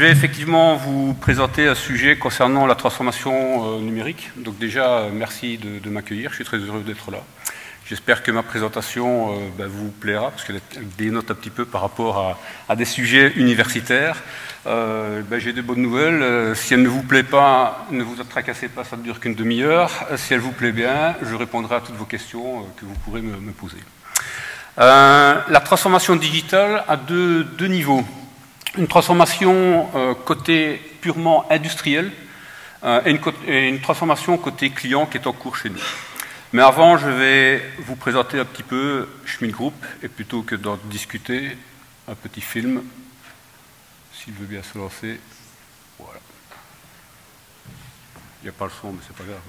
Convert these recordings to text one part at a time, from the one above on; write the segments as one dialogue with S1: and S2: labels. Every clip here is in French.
S1: vais effectivement vous présenter un sujet concernant la transformation numérique. Donc déjà, merci de m'accueillir, je suis très heureux d'être là. J'espère que ma présentation vous plaira, parce qu'elle dénote un petit peu par rapport à des sujets universitaires. J'ai de bonnes nouvelles. Si elle ne vous plaît pas, ne vous tracassez pas, ça ne dure qu'une demi-heure. Si elle vous plaît bien, je répondrai à toutes vos questions que vous pourrez me poser. La transformation digitale a deux niveaux. Une transformation côté purement industriel et une transformation côté client qui est en cours chez nous. Mais avant, je vais vous présenter un petit peu Schmidt Group, et plutôt que d'en discuter, un petit film, s'il veut bien se lancer. Voilà. Il n'y a pas le son, mais c'est pas grave.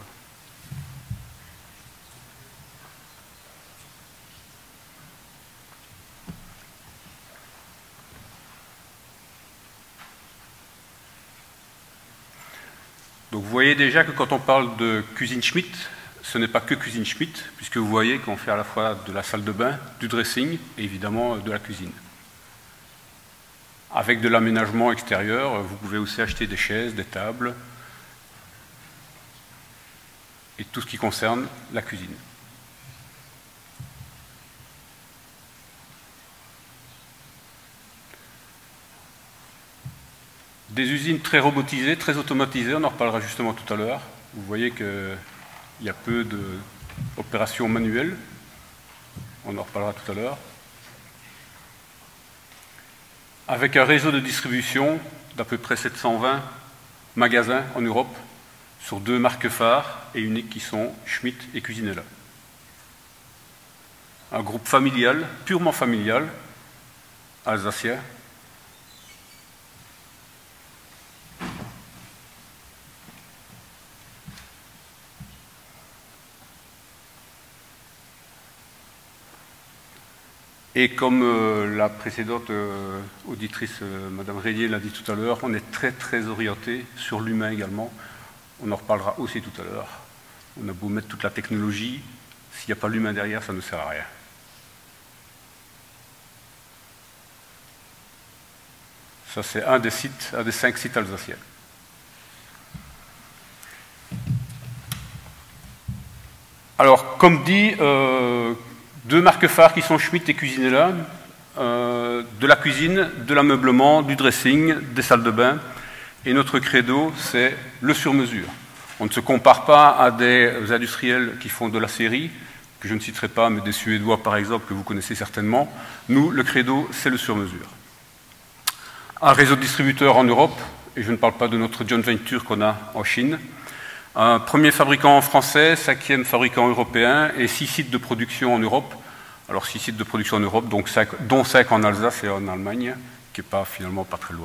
S1: Donc vous voyez déjà que quand on parle de cuisine Schmidt, ce n'est pas que cuisine Schmidt, puisque vous voyez qu'on fait à la fois de la salle de bain, du dressing et évidemment de la cuisine. Avec de l'aménagement extérieur, vous pouvez aussi acheter des chaises, des tables et tout ce qui concerne la cuisine. Des usines très robotisées, très automatisées, on en reparlera justement tout à l'heure. Vous voyez qu'il y a peu d'opérations manuelles, on en reparlera tout à l'heure. Avec un réseau de distribution d'à peu près 720 magasins en Europe, sur 2 marques phares et uniques qui sont Schmidt et Cuisinella. Un groupe familial, purement familial, alsacien. Et comme la précédente auditrice, Madame Rélier, l'a dit tout à l'heure, on est très orienté sur l'humain également. On en reparlera aussi tout à l'heure. On a beau mettre toute la technologie, s'il n'y a pas l'humain derrière, ça ne sert à rien. Ça, c'est un des 5 sites alsaciens. Alors, comme dit, 2 marques phares qui sont Schmidt et Cuisinella, de la cuisine, de l'ameublement, du dressing, des salles de bain. Et notre credo, c'est le sur-mesure. On ne se compare pas à des industriels qui font de la série, que je ne citerai pas, mais des Suédois par exemple, que vous connaissez certainement. Nous, le credo, c'est le sur-mesure. Un réseau de distributeurs en Europe, et je ne parle pas de notre joint venture qu'on a en Chine. Un premier fabricant français, 5e fabricant européen et 6 sites de production en Europe. Alors 6 sites de production en Europe, dont 5 en Alsace et en Allemagne, qui n'est finalement pas très loin.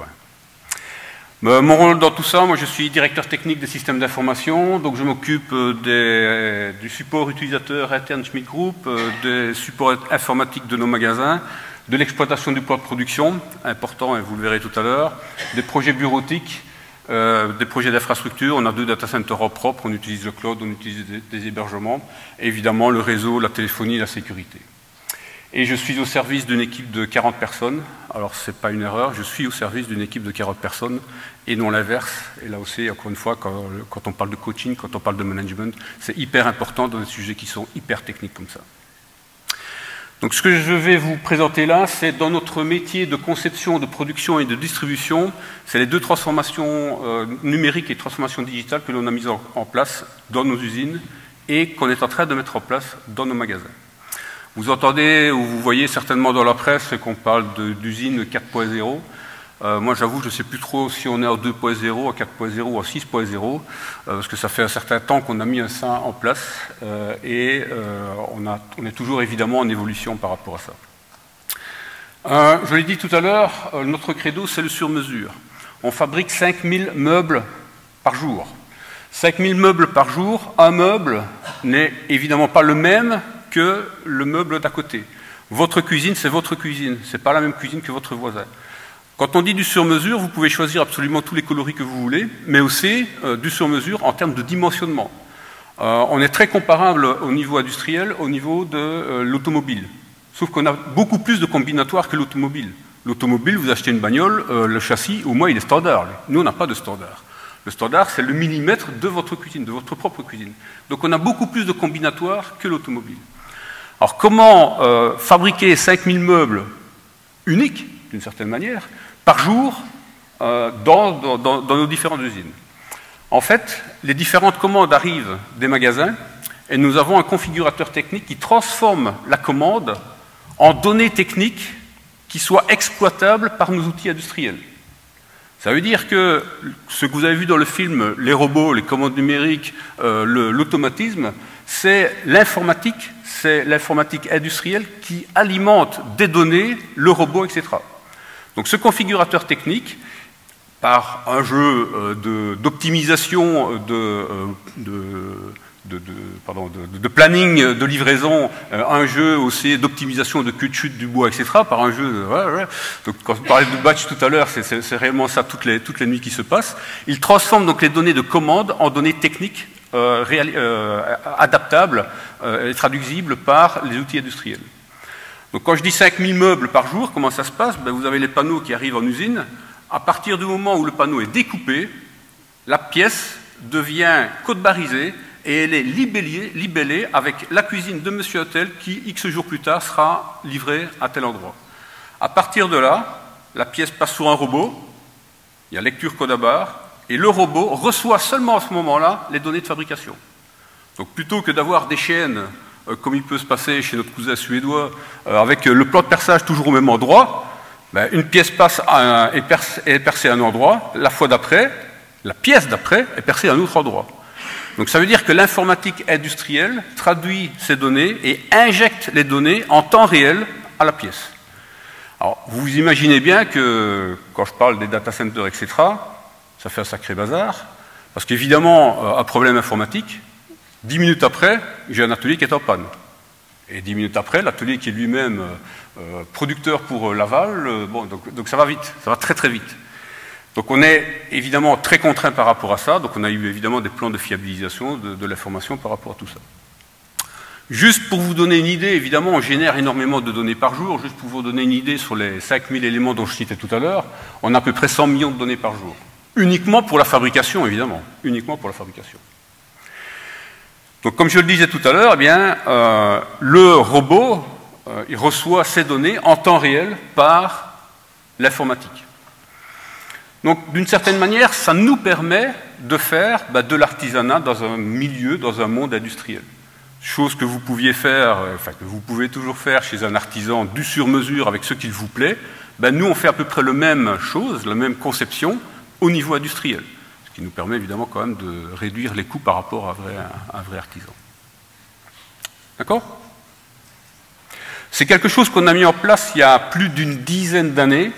S1: Mon rôle dans tout ça, moi je suis directeur technique des systèmes d'information, donc je m'occupe du support utilisateur interne Schmidt Group, des supports informatiques de nos magasins, de l'exploitation du poids de production, important et vous le verrez tout à l'heure, des projets bureautiques, des projets d'infrastructure. On a 2 data centers en propre, on utilise le cloud, on utilise des hébergements, et évidemment le réseau, la téléphonie et la sécurité. Et je suis au service d'une équipe de 40 personnes. Alors ce n'est pas une erreur, je suis au service d'une équipe de 40 personnes et non l'inverse. Et là aussi, encore une fois, quand on parle de coaching, quand on parle de management, c'est hyper important dans des sujets qui sont hyper techniques comme ça. Donc ce que je vais vous présenter là, c'est dans notre métier de conception, de production et de distribution, c'est les 2 transformations numériques et transformations digitales que l'on a mises en place dans nos usines et qu'on est en train de mettre en place dans nos magasins. Vous entendez ou vous voyez certainement dans la presse qu'on parle d'usine 4.0. Moi j'avoue, je ne sais plus trop si on est en 2.0, en 4.0 ou en 6.0, parce que ça fait un certain temps qu'on a mis ça en place et on est toujours évidemment en évolution par rapport à ça. Je l'ai dit tout à l'heure, notre credo c'est le sur-mesure. On fabrique 5000 meubles par jour. 5000 meubles par jour, un meuble n'est évidemment pas le même que le meuble d'à côté. Votre cuisine, c'est votre cuisine, c'est pas la même cuisine que votre voisin. Quand on dit du sur-mesure, vous pouvez choisir absolument tous les coloris que vous voulez, mais aussi du sur-mesure en termes de dimensionnement. On est très comparable au niveau industriel, au niveau de l'automobile. Sauf qu'on a beaucoup plus de combinatoires que l'automobile. L'automobile, vous achetez une bagnole, le châssis, au moins, il est standard. Nous, on n'a pas de standard. Le standard, c'est le millimètre de votre cuisine, de votre propre cuisine. Donc, on a beaucoup plus de combinatoires que l'automobile. Alors, comment fabriquer 5000 meubles uniques, d'une certaine manière, par jour, dans nos différentes usines? En fait, les différentes commandes arrivent des magasins et nous avons un configurateur technique qui transforme la commande en données techniques qui soient exploitables par nos outils industriels. Ça veut dire que ce que vous avez vu dans le film, les robots, les commandes numériques, l'automatisme, c'est l'informatique industrielle qui alimente des données, le robot, etc. Donc ce configurateur technique, par un jeu d'optimisation de planning de livraison, un jeu aussi d'optimisation de queue de chute du bois, etc. Par un jeu, donc quand je parlais de batch tout à l'heure, c'est réellement ça toutes les nuits qui se passent. Il transforme donc les données de commande en données techniques adaptables et traduisibles par les outils industriels. Donc quand je dis 5000 meubles par jour, comment ça se passe? Vous avez les panneaux qui arrivent en usine. À partir du moment où le panneau est découpé, la pièce devient code-barrisée et elle est libellée avec la cuisine de Monsieur Hôtel qui, X jours plus tard, sera livrée à tel endroit. À partir de là, la pièce passe sur un robot, il y a lecture code à barre, et le robot reçoit seulement à ce moment-là les données de fabrication. Donc plutôt que d'avoir des chaînes, comme il peut se passer chez notre cousin suédois, avec le plan de perçage toujours au même endroit, une pièce est percée à un endroit, la fois d'après, la pièce d'après est percée à un autre endroit. Donc ça veut dire que l'informatique industrielle traduit ces données et injecte les données en temps réel à la pièce. Alors vous imaginez bien que quand je parle des data centers, etc., ça fait un sacré bazar, parce qu'évidemment, un problème informatique, 10 minutes après, j'ai un atelier qui est en panne. Et 10 minutes après, l'atelier qui est lui-même producteur pour Laval, donc ça va vite, ça va très très vite. Donc on est évidemment très contraint par rapport à ça, donc on a eu évidemment des plans de fiabilisation de l'information par rapport à tout ça. Juste pour vous donner une idée, évidemment on génère énormément de données par jour, juste pour vous donner une idée sur les 5000 éléments dont je citais tout à l'heure, on a à peu près 100 millions de données par jour. Uniquement pour la fabrication, évidemment, uniquement pour la fabrication. Donc comme je le disais tout à l'heure, eh bien, le robot, il reçoit ces données en temps réel par l'informatique. Donc, d'une certaine manière, ça nous permet de faire de l'artisanat dans un milieu, dans un monde industriel. Chose que vous pouviez faire, que vous pouvez toujours faire chez un artisan du sur-mesure avec ce qu'il vous plaît. Nous, on fait à peu près la même chose, la même conception au niveau industriel. Ce qui nous permet évidemment quand même de réduire les coûts par rapport à un vrai artisan. D'accord ? C'est quelque chose qu'on a mis en place il y a plus d'une dizaine d'années.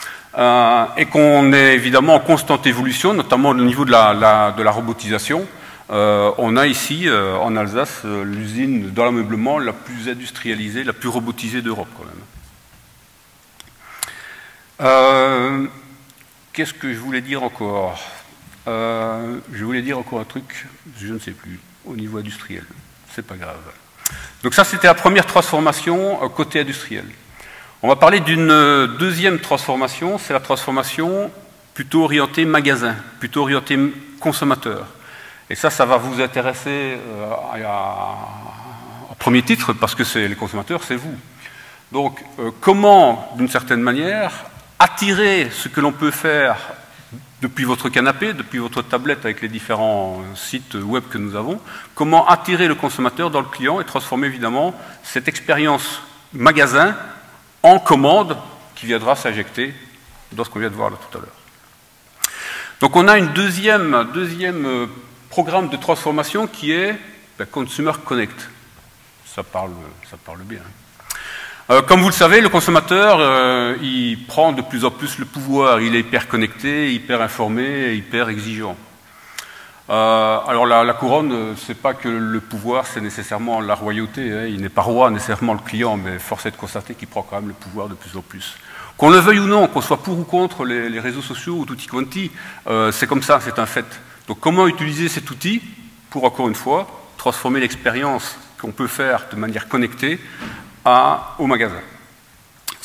S1: Et qu'on est évidemment en constante évolution, notamment au niveau de la robotisation. On a ici, en Alsace, l'usine dans l'ameublement la plus industrialisée, la plus robotisée d'Europe, quand même. Qu'est-ce que je voulais dire encore? Je voulais dire encore un truc, je ne sais plus, au niveau industriel. C'est pas grave. Donc ça, c'était la première transformation côté industriel. On va parler d'une deuxième transformation, c'est la transformation plutôt orientée magasin, plutôt orientée consommateur. Et ça va vous intéresser en premier titre, parce que les consommateurs, c'est vous. Donc, comment, d'une certaine manière, attirer ce que l'on peut faire depuis votre canapé, depuis votre tablette avec les différents sites web que nous avons, comment attirer le consommateur dans le client et transformer évidemment cette expérience magasin en commande qui viendra s'injecter dans ce qu'on vient de voir là tout à l'heure. Donc on a une deuxième programme de transformation qui est Consumer Connect. Ça parle bien. Comme vous le savez, le consommateur, il prend de plus en plus le pouvoir. Il est hyper connecté, hyper informé, hyper exigeant. Alors la couronne, c'est pas que le pouvoir, c'est nécessairement la royauté. Hein. Il n'est pas roi nécessairement le client, mais force est de constater qu'il prend quand même le pouvoir de plus en plus. Qu'on le veuille ou non, qu'on soit pour ou contre les réseaux sociaux ou tutti quanti, c'est comme ça, c'est un fait. Donc comment utiliser cet outil pour, encore une fois, transformer l'expérience qu'on peut faire de manière connectée au magasin.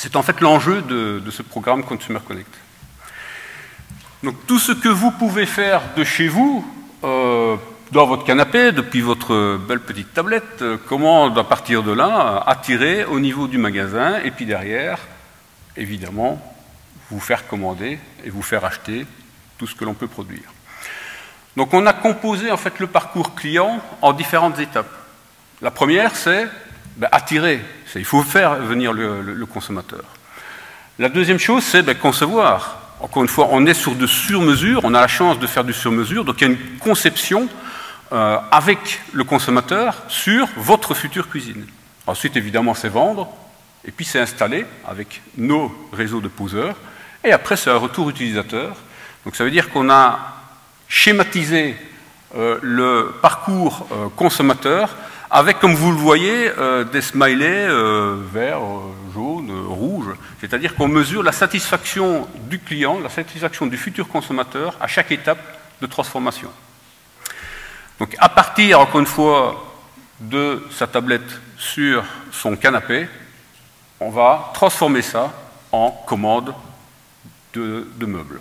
S1: C'est en fait l'enjeu de ce programme Consumer Connect. Donc tout ce que vous pouvez faire de chez vous, dans votre canapé, depuis votre belle petite tablette, comment, à partir de là, attirer au niveau du magasin, et puis derrière, évidemment, vous faire commander et vous faire acheter tout ce que l'on peut produire. Donc on a composé en fait le parcours client en différentes étapes. La première, c'est attirer, il faut faire venir le consommateur. La deuxième chose, c'est concevoir. Encore une fois, on est sur de sur-mesure, on a la chance de faire du sur-mesure, donc il y a une conception avec le consommateur sur votre future cuisine. Ensuite, évidemment, c'est vendre, et puis c'est installer avec nos réseaux de poseurs, et après, c'est un retour utilisateur. Donc ça veut dire qu'on a schématisé le parcours consommateur avec, comme vous le voyez, des smileys verts, jaunes, rouges. C'est-à-dire qu'on mesure la satisfaction du client, la satisfaction du futur consommateur à chaque étape de transformation. Donc à partir, encore une fois, de sa tablette sur son canapé, on va transformer ça en commande de meubles.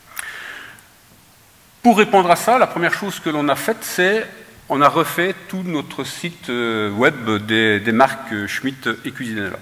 S1: Pour répondre à ça, la première chose que l'on a faite, c'est on a refait tout notre site web des marques Schmitt et Cuisinella.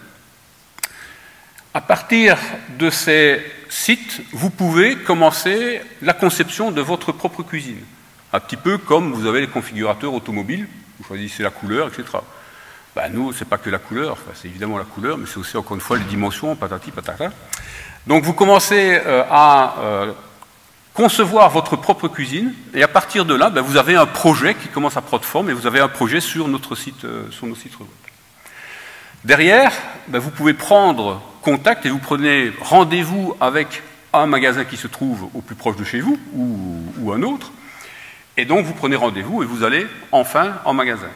S1: À partir de ces sites, vous pouvez commencer la conception de votre propre cuisine. Un petit peu comme vous avez les configurateurs automobiles, vous choisissez la couleur, etc. Nous, ce n'est pas que la couleur, c'est évidemment la couleur, mais c'est aussi encore une fois les dimensions, patati patata. Donc vous commencez à concevoir votre propre cuisine, et à partir de là, vous avez un projet qui commence à prendre forme, et vous avez un projet sur notre site, sur nos sites web. Derrière, vous pouvez prendre contact et vous prenez rendez-vous avec un magasin qui se trouve au plus proche de chez vous, ou un autre, et donc vous prenez rendez-vous et vous allez enfin en magasin.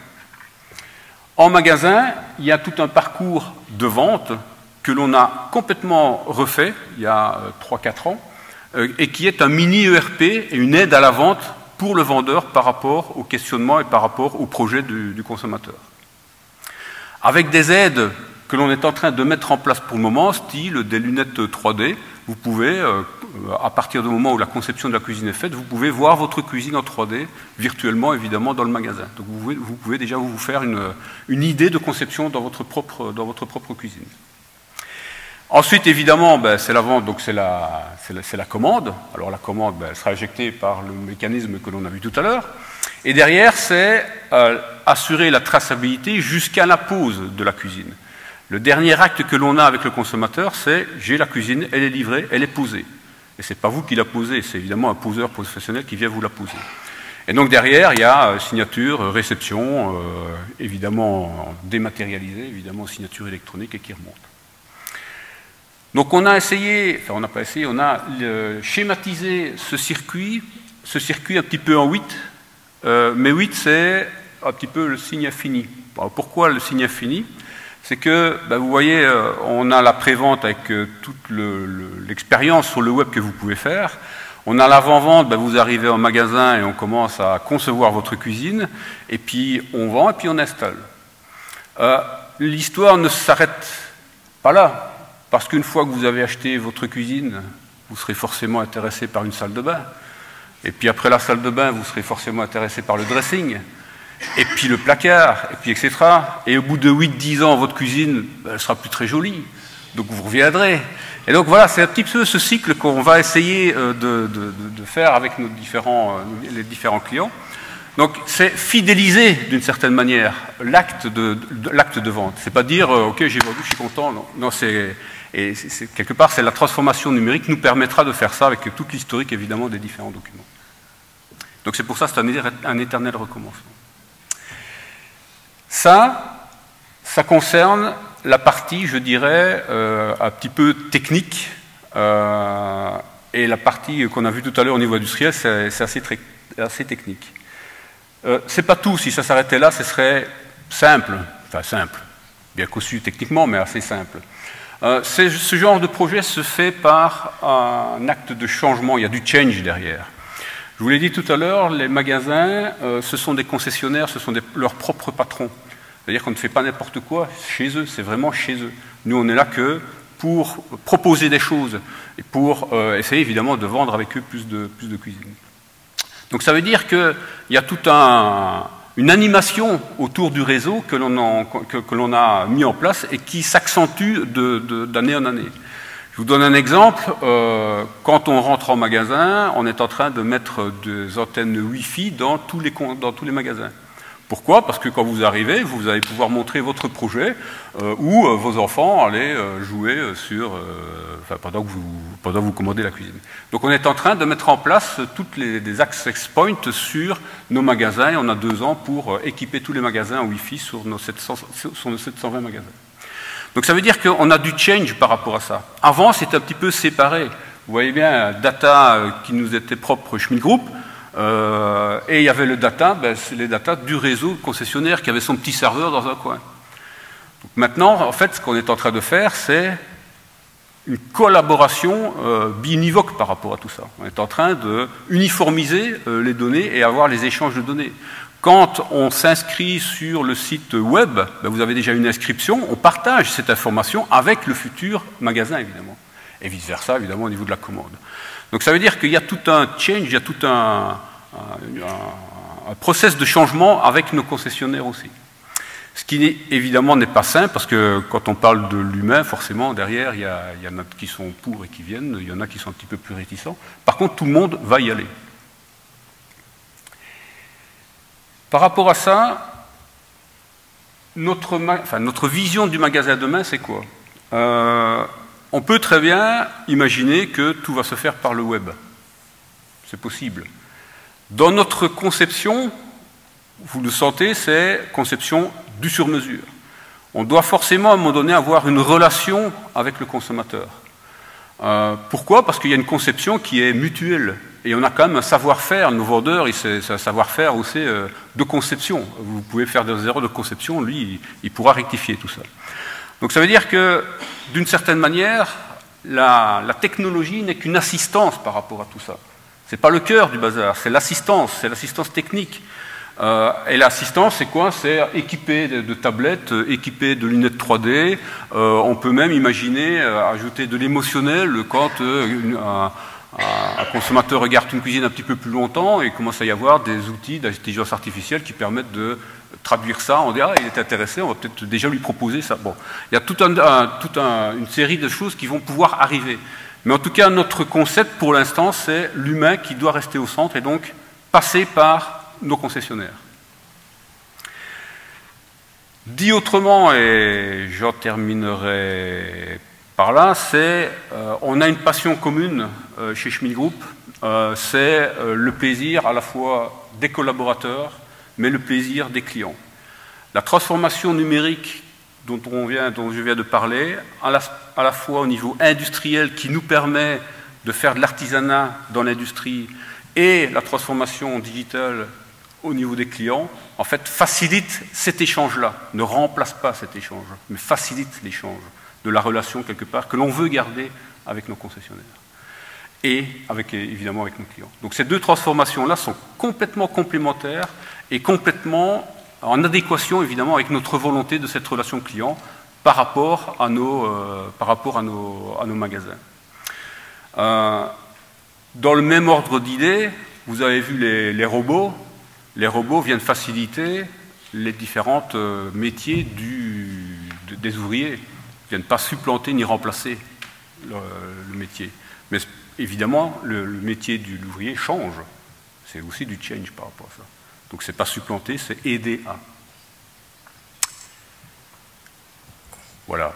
S1: En magasin, il y a tout un parcours de vente que l'on a complètement refait il y a 3-4 ans, et qui est un mini ERP et une aide à la vente pour le vendeur par rapport au questionnement et par rapport au projet du consommateur. Avec des aides que l'on est en train de mettre en place pour le moment, style des lunettes 3D, vous pouvez, à partir du moment où la conception de la cuisine est faite, vous pouvez voir votre cuisine en 3D, virtuellement évidemment dans le magasin. Donc vous pouvez déjà vous faire une idée de conception dans votre propre cuisine. Ensuite, évidemment, c'est la vente, donc c'est la commande. Alors la commande, elle sera éjectée par le mécanisme que l'on a vu tout à l'heure. Et derrière, c'est assurer la traçabilité jusqu'à la pose de la cuisine. Le dernier acte que l'on a avec le consommateur, c'est j'ai la cuisine, elle est livrée, elle est posée. Et ce n'est pas vous qui la posez, c'est évidemment un poseur professionnel qui vient vous la poser. Et donc derrière, il y a signature, réception, évidemment dématérialisée, évidemment signature électronique et qui remonte. Donc on a essayé, enfin on n'a pas essayé, on a schématisé ce circuit un petit peu en 8, mais 8 c'est un petit peu le signe infini. Alors, pourquoi le signe infini? C'est que, vous voyez, on a la prévente avec toute l'expérience sur le web que vous pouvez faire. On a l'avant-vente, vous arrivez en magasin et on commence à concevoir votre cuisine, et puis on vend et puis on installe. L'histoire ne s'arrête pas là. Parce qu'une fois que vous avez acheté votre cuisine, vous serez forcément intéressé par une salle de bain. Et puis après la salle de bain, vous serez forcément intéressé par le dressing. Et puis le placard, et puis etc. Et au bout de 8-10 ans, votre cuisine, elle sera plus très jolie. Donc vous reviendrez. Et donc voilà, c'est un petit peu ce cycle qu'on va essayer de faire avec les différents clients. Donc c'est fidéliser d'une certaine manière l'acte de vente. C'est pas dire ok j'ai vendu, je suis content. Non, quelque part c'est la transformation numérique qui nous permettra de faire ça avec toute l'historique évidemment des différents documents. Donc c'est pour ça que c'est un éternel recommencement. Ça concerne la partie, je dirais, un petit peu technique, et la partie qu'on a vue tout à l'heure au niveau industriel, c'est assez technique. C'est pas tout, si ça s'arrêtait là, ce serait simple, enfin simple, bien conçu techniquement, mais assez simple. Ce genre de projet se fait par un acte de changement, il y a du change derrière. Je vous l'ai dit tout à l'heure, les magasins, ce sont des concessionnaires, ce sont leurs propres patrons. C'est-à-dire qu'on ne fait pas n'importe quoi chez eux, c'est vraiment chez eux. Nous, on est là que pour proposer des choses et pour essayer évidemment de vendre avec eux plus de cuisine. Donc ça veut dire qu'il y a toute une animation autour du réseau que l'on a mis en place et qui s'accentue d'année en année. Je vous donne un exemple. Quand on rentre en magasin, on est en train de mettre des antennes Wi-Fi dans tous les magasins. Pourquoi? Parce que quand vous arrivez, vous allez pouvoir montrer votre projet où vos enfants allaient jouer pendant que vous commandez la cuisine. Donc on est en train de mettre en place toutes des access points sur nos magasins et on a 2 ans pour équiper tous les magasins en Wi-Fi sur nos 720 magasins. Donc ça veut dire qu'on a du change par rapport à ça. Avant, c'était un petit peu séparé. Vous voyez bien, data qui nous était propre Schmidt Group, et il y avait le data, c'est les data du réseau concessionnaire qui avait son petit serveur dans un coin. Donc maintenant, en fait, ce qu'on est en train de faire, c'est une collaboration biunivoque par rapport à tout ça. On est en train de uniformiser les données et avoir les échanges de données. Quand on s'inscrit sur le site web, vous avez déjà une inscription, on partage cette information avec le futur magasin, évidemment. Et vice-versa, évidemment, au niveau de la commande. Donc ça veut dire qu'il y a tout un change, il y a tout un process de changement avec nos concessionnaires aussi. Ce qui, évidemment, n'est pas simple, parce que quand on parle de l'humain, forcément, derrière, il y en a qui sont pour et qui viennent, il y en a qui sont un petit peu plus réticents. Par contre, tout le monde va y aller. Par rapport à ça, notre vision du magasin demain, c'est quoi? On peut très bien imaginer que tout va se faire par le web. C'est possible. Dans notre conception, vous le sentez, c'est conception du sur-mesure. On doit forcément, à un moment donné, avoir une relation avec le consommateur. Pourquoi? Parce qu'il y a une conception qui est mutuelle. Et on a quand même un savoir-faire, nos vendeurs, c'est un savoir-faire aussi de conception. Vous pouvez faire des erreurs de conception, lui, il pourra rectifier tout ça. Donc ça veut dire que, d'une certaine manière, la technologie n'est qu'une assistance par rapport à tout ça. Ce n'est pas le cœur du bazar, c'est l'assistance technique. Et l'assistance, c'est quoi? C'est équipé de tablettes, équipé de lunettes 3D. On peut même imaginer ajouter de l'émotionnel quand un consommateur regarde une cuisine un petit peu plus longtemps et il commence à y avoir des outils d'intelligence artificielle qui permettent de traduire ça. On dit, ah, il est intéressé, on va peut-être déjà lui proposer ça. Bon, il y a toute une série de choses qui vont pouvoir arriver. Mais en tout cas, notre concept, pour l'instant, c'est l'humain qui doit rester au centre et donc passer par nos concessionnaires. Dit autrement, et j'en terminerai par là, c'est on a une passion commune chez Schmidt Group, c'est le plaisir à la fois des collaborateurs, mais le plaisir des clients. La transformation numérique dont je viens de parler, à la fois au niveau industriel qui nous permet de faire de l'artisanat dans l'industrie et la transformation digitale au niveau des clients, en fait, facilite cet échange-là, ne remplace pas cet échange, mais facilite l'échange de la relation, quelque part, que l'on veut garder avec nos concessionnaires et évidemment avec nos clients. Donc ces 2 transformations-là sont complètement complémentaires et complètement en adéquation, évidemment, avec notre volonté de cette relation client par rapport à nos magasins. Dans le même ordre d'idées, vous avez vu les robots. Les robots viennent faciliter les différents métiers des ouvriers. Ils ne viennent pas supplanter ni remplacer le métier. Mais évidemment, le métier de l'ouvrier change. C'est aussi du change par rapport à ça. Donc ce n'est pas supplanter, c'est aider à. Voilà.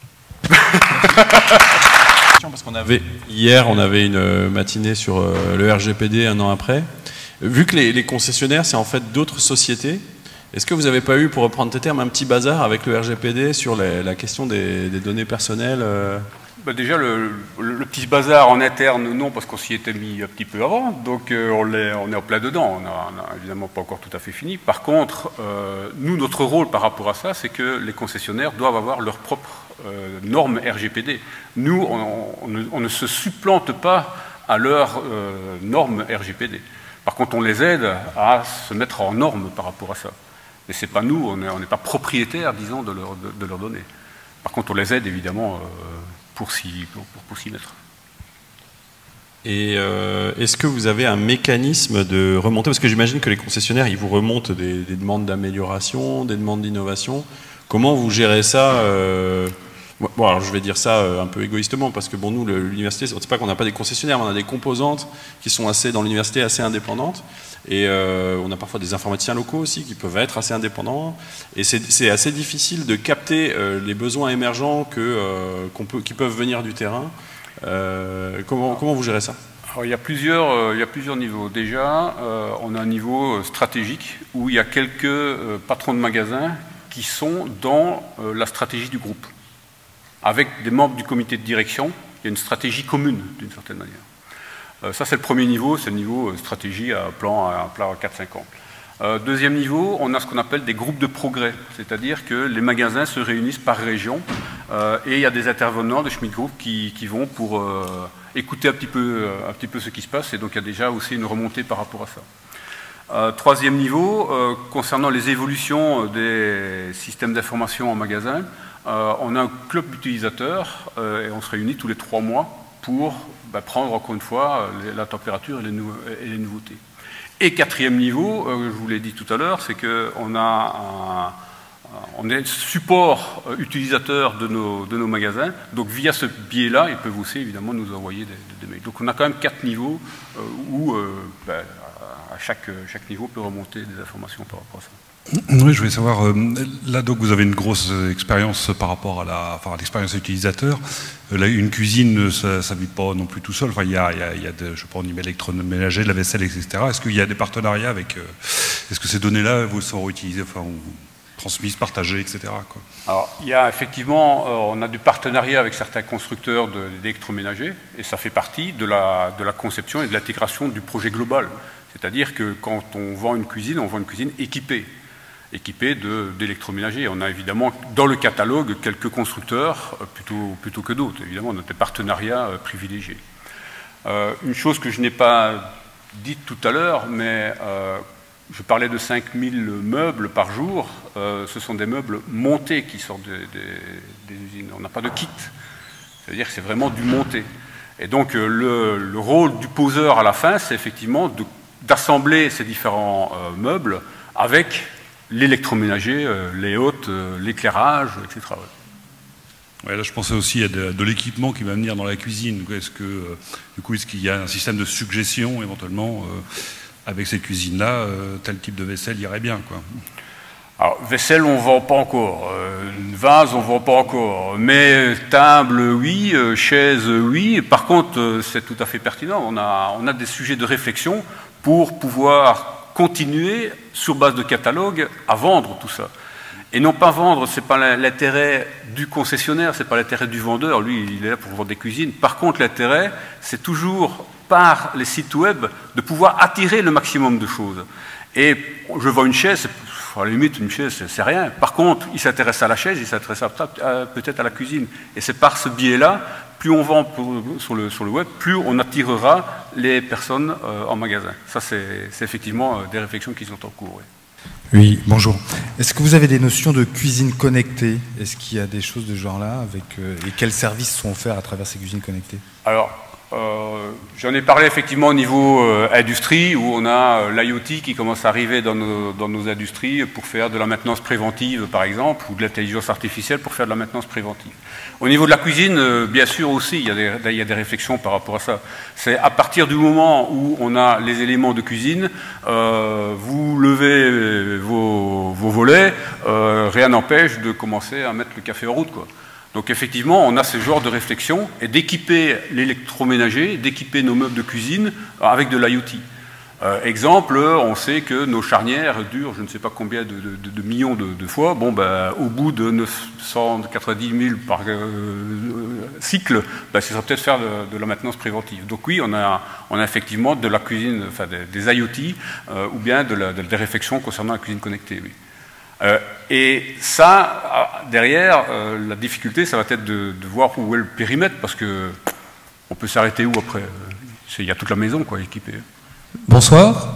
S2: Parce hier, on avait une matinée sur le RGPD 1 an après. Vu que les concessionnaires, c'est en fait d'autres sociétés, est-ce que vous n'avez pas eu, pour reprendre tes termes, un petit bazar avec le RGPD sur la question des données personnelles
S1: Déjà, le petit bazar en interne, non, parce qu'on s'y était mis un petit peu avant, donc on est en plein dedans, on n'a évidemment pas encore tout à fait fini. Par contre, nous, notre rôle par rapport à ça, c'est que les concessionnaires doivent avoir leurs propres normes RGPD. Nous, on ne se supplante pas à leurs normes RGPD. Par contre, on les aide à se mettre en norme par rapport à ça. Mais ce n'est pas nous, on n'est pas propriétaire, disons, de leurs données. Par contre, on les aide, évidemment, pour s'y mettre.
S2: Et est-ce que vous avez un mécanisme de remontée? Parce que j'imagine que les concessionnaires, ils vous remontent des demandes d'amélioration, des demandes d'innovation. Comment vous gérez ça Bon, alors je vais dire ça un peu égoïstement, parce que bon, nous, l'université, c'est pas qu'on n'a pas des concessionnaires, mais on a des composantes qui sont dans l'université assez indépendantes. Et on a parfois des informaticiens locaux aussi qui peuvent être assez indépendants. Et c'est assez difficile de capter les besoins émergents qui peuvent venir du terrain. Comment vous gérez ça?
S1: Alors, il y a plusieurs niveaux. Déjà, on a un niveau stratégique où il y a quelques patrons de magasins qui sont dans la stratégie du groupe. Avec des membres du comité de direction, il y a une stratégie commune, d'une certaine manière. Ça, c'est le premier niveau, c'est le niveau stratégie à plan 4-5 ans. Deuxième niveau, on a ce qu'on appelle des groupes de progrès, c'est-à-dire que les magasins se réunissent par région et il y a des intervenants de Schmidt Group qui vont pour écouter un petit peu ce qui se passe, et donc il y a déjà aussi une remontée par rapport à ça. Troisième niveau, concernant les évolutions des systèmes d'information en magasin, on a un club d'utilisateurs et on se réunit tous les 3 mois pour prendre encore une fois la température et les nouveautés. Et quatrième niveau, je vous l'ai dit tout à l'heure, c'est qu'on on est support utilisateur de nos magasins, donc via ce biais-là, ils peuvent aussi évidemment nous envoyer des mails. Donc on a quand même 4 niveaux où à chaque niveau peut remonter des informations par rapport à ça.
S3: Oui, je voulais savoir, là donc vous avez une grosse expérience par rapport à l'expérience utilisateur. Là, une cuisine, ça ne vit pas non plus tout seul. Enfin, il y a je sais pas, au niveau électroménager, de la vaisselle, etc. Est-ce qu'il y a des partenariats avec... est-ce que ces données-là vous seront utilisées, ou transmises, partagées, etc. quoi?
S1: Alors, il y a effectivement, on a du partenariat avec certains constructeurs d'électroménagers, et ça fait partie de la conception et de l'intégration du projet global. C'est-à-dire que quand on vend une cuisine équipée d'électroménager. On a évidemment dans le catalogue quelques constructeurs plutôt que d'autres. Évidemment, on a des partenariats privilégiés. Une chose que je n'ai pas dite tout à l'heure, mais je parlais de 5000 meubles par jour. Ce sont des meubles montés qui sortent des usines. On n'a pas de kit. C'est-à-dire que c'est vraiment du monté. Et donc le rôle du poseur à la fin, c'est effectivement d'assembler ces différents meubles avec l'électroménager, les hôtes, l'éclairage, etc.
S3: Ouais, là, je pensais aussi à de l'équipement qui va venir dans la cuisine. Est-ce qu'il y a un système de suggestion éventuellement avec cette cuisine-là, tel type de vaisselle irait bien, quoi?
S1: Alors, vaisselle, on ne vend pas encore. Vase, on ne vend pas encore. Mais table, oui. Chaise, oui. Par contre, c'est tout à fait pertinent. On a des sujets de réflexion pour pouvoir continuer, sur base de catalogue, à vendre tout ça. Et non pas vendre, ce n'est pas l'intérêt du concessionnaire, ce n'est pas l'intérêt du vendeur, lui il est là pour vendre des cuisines. Par contre, l'intérêt, c'est toujours, par les sites web, de pouvoir attirer le maximum de choses. Et je vends une chaise, à la limite, une chaise, c'est rien. Par contre, il s'intéresse à la chaise, il s'intéresse peut-être à la cuisine. Et c'est par ce biais-là, plus on vend sur le web, plus on attirera les personnes en magasin. Ça, c'est effectivement des réflexions qui sont en cours. Oui.
S4: Oui, bonjour. Est-ce que vous avez des notions de cuisine connectée? Est-ce qu'il y a des choses de ce genre-là et quels services sont offerts à travers ces cuisines connectées?
S1: Alors, j'en ai parlé effectivement au niveau industrie, où on a l'IoT qui commence à arriver dans nos industries pour faire de la maintenance préventive, par exemple, ou de l'intelligence artificielle pour faire de la maintenance préventive. Au niveau de la cuisine, bien sûr aussi, il y a des réflexions par rapport à ça. C'est à partir du moment où on a les éléments de cuisine, vous levez vos volets, rien n'empêche de commencer à mettre le café en route, quoi. Donc effectivement, on a ce genre de réflexion et d'équiper l'électroménager, d'équiper nos meubles de cuisine avec de l'IoT. Exemple, on sait que nos charnières durent je ne sais pas combien de millions de fois. Bon, au bout de 990 000 par cycle, ce sera peut-être faire de la maintenance préventive. Donc oui, on a effectivement de la cuisine, enfin des IoT ou bien des réflexions concernant la cuisine connectée. Oui. Et ça, derrière, la difficulté, ça va être de voir où est le périmètre, parce que on peut s'arrêter où après? Il y a toute la maison, quoi, équipée.
S5: Bonsoir.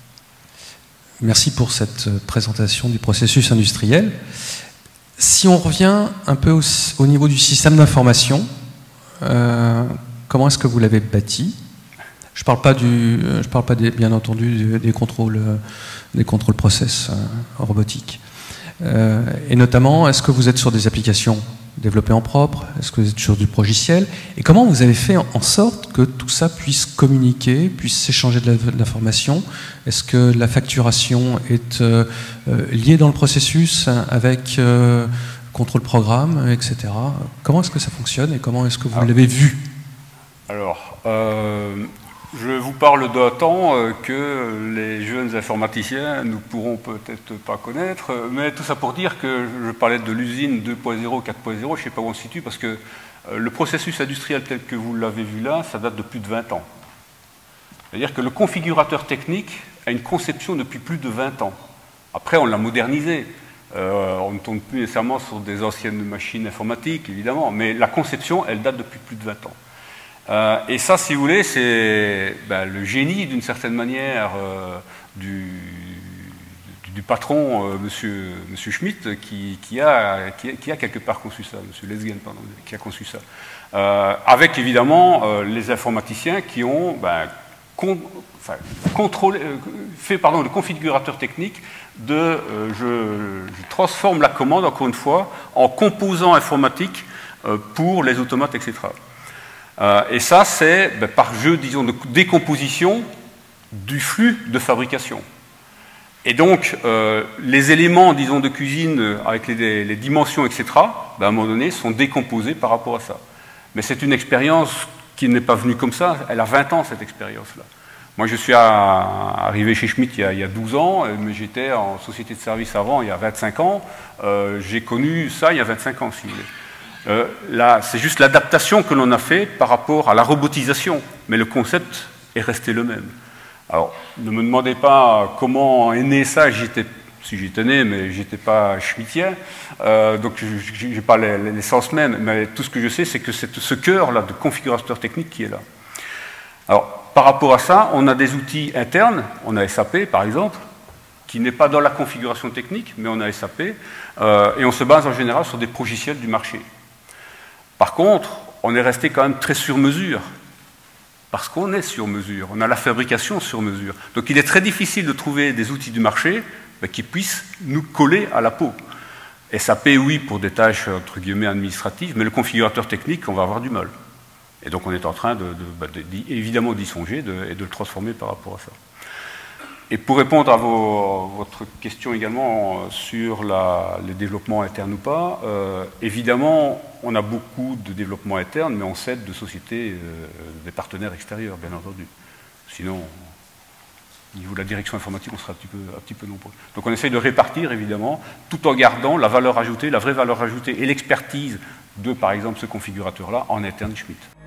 S5: Merci pour cette présentation du processus industriel. Si on revient un peu au niveau du système d'information, comment est-ce que vous l'avez bâti? Je parle pas bien entendu des contrôles process robotiques. Et notamment, est-ce que vous êtes sur des applications développées en propre? Est-ce que vous êtes sur du progiciel? Et comment vous avez fait en sorte que tout ça puisse communiquer, puisse s'échanger de l'information? Est-ce que la facturation est liée dans le processus avec contrôle programme, etc. Comment est-ce que ça fonctionne et comment est-ce que vous l'avez vu?
S1: Alors, je vous parle d'un temps que les jeunes informaticiens ne pourront peut-être pas connaître, mais tout ça pour dire que je parlais de l'usine 2.0, 4.0, je ne sais pas où on se situe, parce que le processus industriel tel que vous l'avez vu là, ça date de plus de 20 ans. C'est-à-dire que le configurateur technique a une conception depuis plus de 20 ans. Après, on l'a modernisé. On ne tourne plus nécessairement sur des anciennes machines informatiques, évidemment, mais la conception, elle date depuis plus de 20 ans. Et ça, si vous voulez, c'est le génie, d'une certaine manière, du patron, monsieur Schmitt, qui a quelque part conçu ça, monsieur Lesgen, pardon, qui a conçu ça. Avec, évidemment, les informaticiens qui ont fait le configurateur technique je transforme la commande, encore une fois, en composant informatique pour les automates, etc. Et ça, c'est par jeu, disons, de décomposition du flux de fabrication. Et donc, les éléments, disons, de cuisine avec les dimensions, etc., à un moment donné, sont décomposés par rapport à ça. Mais c'est une expérience qui n'est pas venue comme ça. Elle a 20 ans, cette expérience-là. Moi, je suis arrivé chez Schmitt il y a 12 ans, mais j'étais en société de service avant, il y a 25 ans. J'ai connu ça il y a 25 ans, si vous voulez. Là, c'est juste l'adaptation que l'on a fait par rapport à la robotisation, mais le concept est resté le même. Alors, ne me demandez pas comment est né ça, si j'étais né, mais j'étais pas schmittien, donc je n'ai pas l'essence même, mais tout ce que je sais, c'est que c'est ce cœur-là de configurateur technique qui est là. Alors, par rapport à ça, on a des outils internes, on a SAP par exemple, qui n'est pas dans la configuration technique, mais on a SAP, et on se base en général sur des progiciels du marché. Par contre, on est resté quand même très sur mesure, parce qu'on est sur mesure, on a la fabrication sur mesure. Donc il est très difficile de trouver des outils du marché qui puissent nous coller à la peau. SAP, oui, pour des tâches entre guillemets administratives, mais le configurateur technique, on va avoir du mal. Et donc on est en train évidemment d'y songer et de le transformer par rapport à ça. Et pour répondre à votre question également sur les développements internes ou pas, évidemment, on a beaucoup de développements internes, mais on s'aide de sociétés, des partenaires extérieurs, bien entendu. Sinon, au niveau de la direction informatique, on sera un petit peu nombreux. Donc on essaye de répartir, évidemment, tout en gardant la valeur ajoutée, la vraie valeur ajoutée et l'expertise de, par exemple, ce configurateur-là en interne Schmitt.